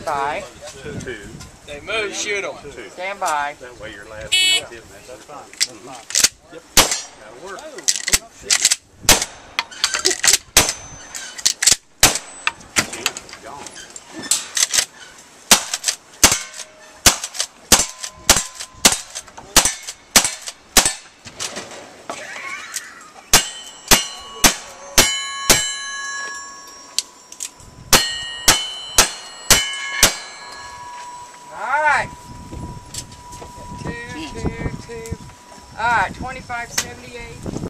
Stand by. 2. They move, shoot them. 2. Stand by. That way your last one is That's fine. That's fine. Yep. That'll work. Gone. Alright. 2, 2, 2. Alright, 2578.